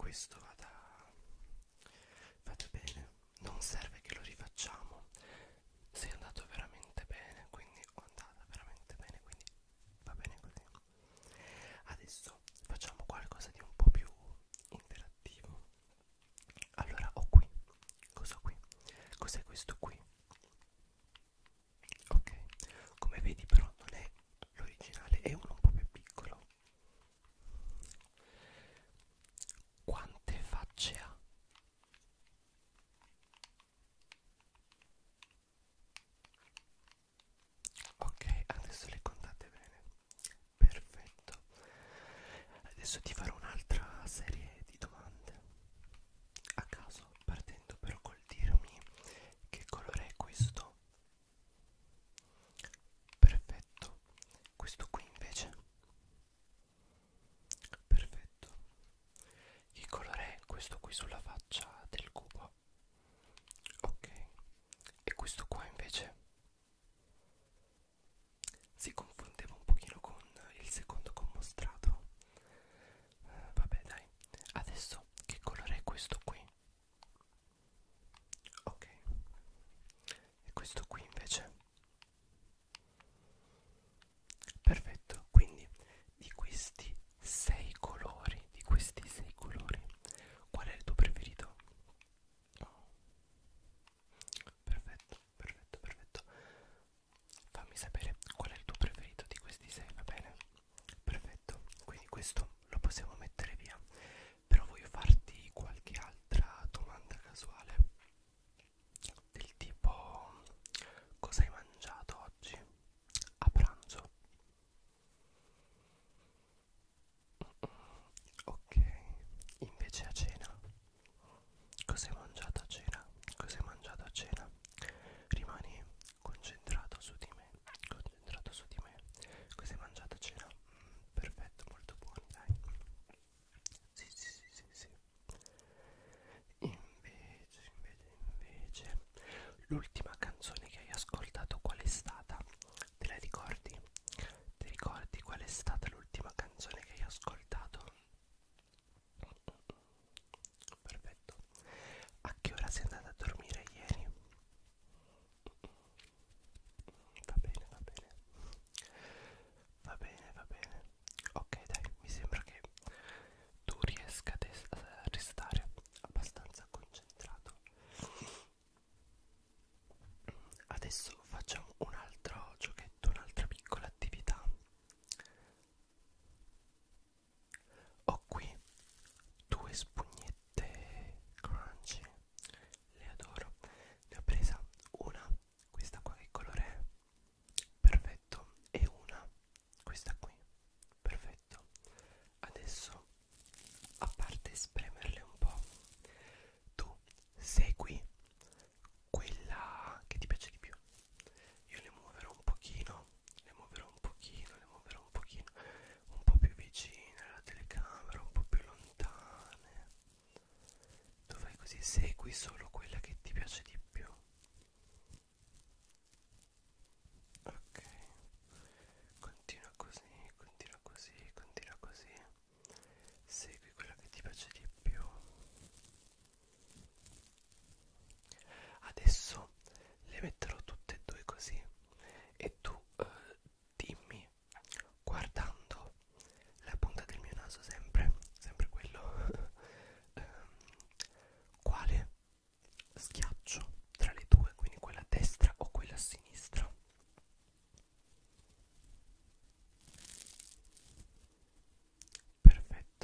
questo vada bene. Non serve che lo rifacciamo. Sei andato veramente bene, quindi ho andata veramente bene, quindi va bene così. Adesso facciamo qualcosa di un po' più interattivo. Allora ho qui, cosa ho qui? Cos'è questo qui? Ok, come vedi però non è l'originale, è uno un po' più piccolo. Quante facce ha? Ok, adesso le contate bene. Perfetto. Adesso ti farò un'altra serie di domande a caso, partendo però col dirmi che colore è questo. Perfetto. Questo qui invece. Perfetto. Che colore è questo qui sulla faccia del cubo? Ok. E questo qua invece si confondeva un pochino con il secondo che ho mostrato. Vabbè dai. Adesso che colore è questo qui? Ok. E questo qui invece? Perfetto. Quindi di questi sei colori, qual è il tuo preferito? Perfetto, perfetto, perfetto. Fammi sapere qual è il tuo preferito di questi sei, va bene? Perfetto, quindi questo lo possiamo mettere via. Però voglio farti qualche altra domanda casuale. Del tipo, cosa hai mangiato oggi a pranzo? Ok, invece a cena? Cosa hai mangiato a cena? Cosa hai mangiato a cena? Rimani concentrato su di me, concentrato su di me. Cosa hai mangiato a cena? Perfetto, molto buono, dai. Sì, sì, sì, sì, sì. Invece, l'ultima canzone che hai ascoltato qual è stata? Te la ricordi? Ti ricordi qual è stata l'ultima canzone che hai ascoltato? Perfetto. A che ora sei andata a dormire ieri? Va bene, va bene. Va bene, va bene. Ok, dai, mi sembra che tu riesca a restare abbastanza concentrato. Adesso facciamo un altro giochetto, un'altra piccola attività. Ho qui due spugnette crunchy, le adoro. Ne ho presa una, questa qua che colore è? Perfetto, e una, questa qui, perfetto. Adesso, a parte spremerle un po', tu segui quella che ti piace di più. Io le muoverò un pochino, le muoverò un pochino, le muoverò un pochino, un po' più vicine alla telecamera, un po' più lontane. Tu fai così, segui solo quella che ti piace di più. Ok, continua così, continua così, continua così. Segui quella che ti piace di più. Adesso le metterò tutte e due così e tu dimmi, guardando la punta del mio naso sempre, sempre quello, quale schiaccio tra le due, quindi quella a destra o quella a sinistra. Perfetto,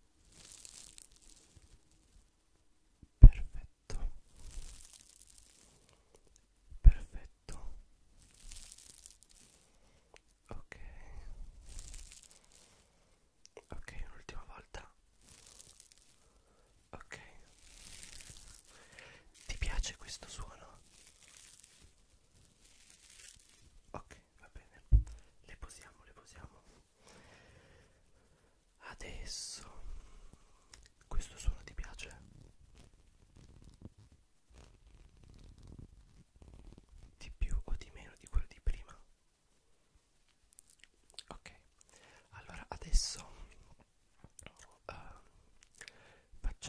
perfetto, perfetto. Ok, ok, un'ultima volta. Ok, ti piace questo suono? Ok, va bene. Le posiamo, le posiamo. Adesso, questo suono ti piace? Di più o di meno di quello di prima? Ok, allora adesso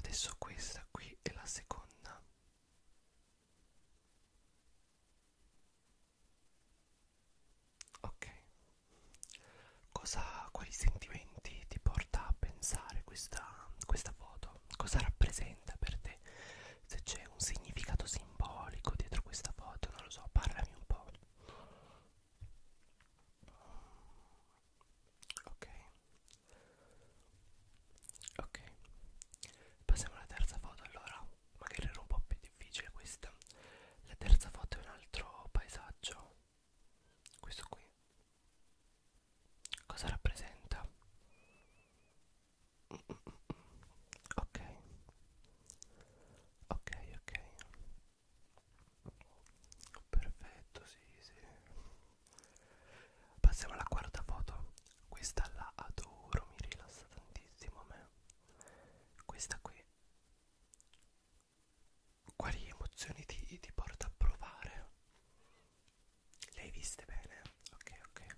Adesso questa qui è la seconda. Ok. Quali sentimenti ti porta a pensare questa foto? Cosa rappresenta per te? Se c'è un significato simbolico dietro questa foto, non lo so, parlami un po'. Ok, ok. Passiamo alla terza foto allora. Magari era un po' più difficile questa. La terza foto è un altro paesaggio. Questo qui. Cosa rappresenta? Ok, ok, ok. Perfetto, sì, sì. Passiamo alla quarta foto. Questa la adoro, mi rilassa tantissimo a me. Questa qui. Quali emozioni ti porta a provare? Le hai viste bene? Ok, ok.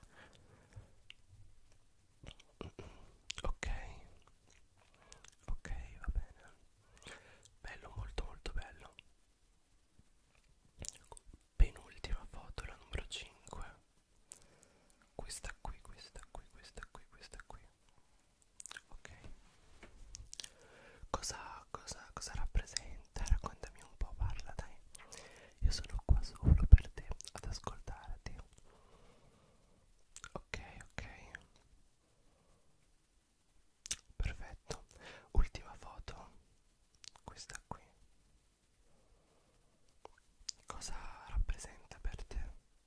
Ok, ok, va bene. Bello, molto molto bello. Penultima foto, la numero 5. Questa qui, questa qui, questa qui, questa qui. Ok. Cosa rappresenta? Raccontami un po', parla dai. Io sono qua solo per te, ad ascoltarti. Ok, ok. Perfetto. Ultima foto. Questa qui. Cosa rappresenta per te?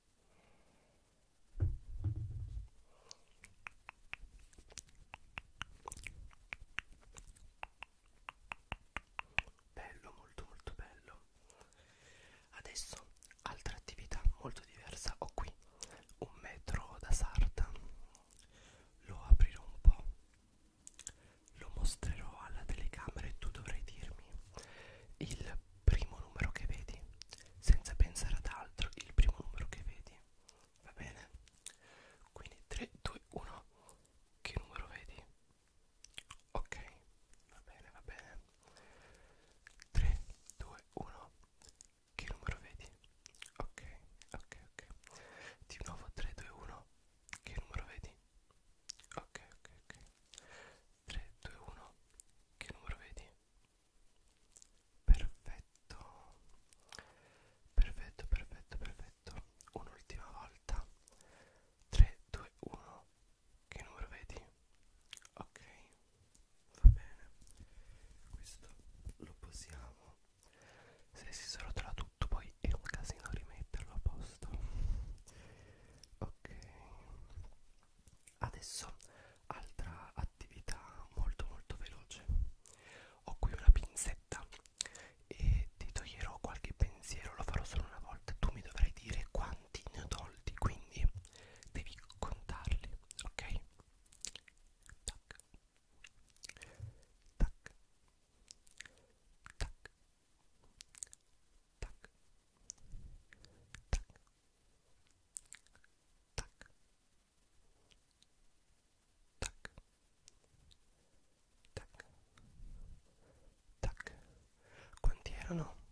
Bello, molto molto bello. Adesso altra attività molto diversa. Ho qui un metro da sarta. Lo aprirò un po', lo mostrerò alla telecamera e tu dovrai dirmi il primo numero che vedi, senza pensare ad altro, il primo numero che vedi, va bene? Quindi 3, 2, 1, che numero vedi? Ok, va bene, va bene. 3, 2, 1, che numero vedi? Ok, ok, ok. Di nuovo 3, 2, 1, che numero vedi? Ok, ok, ok. 3, 2, 1, che numero vedi? Perfetto. Perfetto, perfetto, perfetto. Un'ultima volta. 3, 2, 1. Che numero vedi? Ok, va bene. Questo lo possiamo. Se si srotola tutto poi è un casino rimetterlo a posto. Ok. Adesso altra attività molto molto veloce. Ho qui una pinzetta e ti toglierò qualche pensiero, lo farò solo una volta. Tu mi dovrai dire quanti ne ho tolti, quindi devi contarli, ok? Tac, tac, tac, tac, tac, tac, tac, tac, tac. Quanti erano?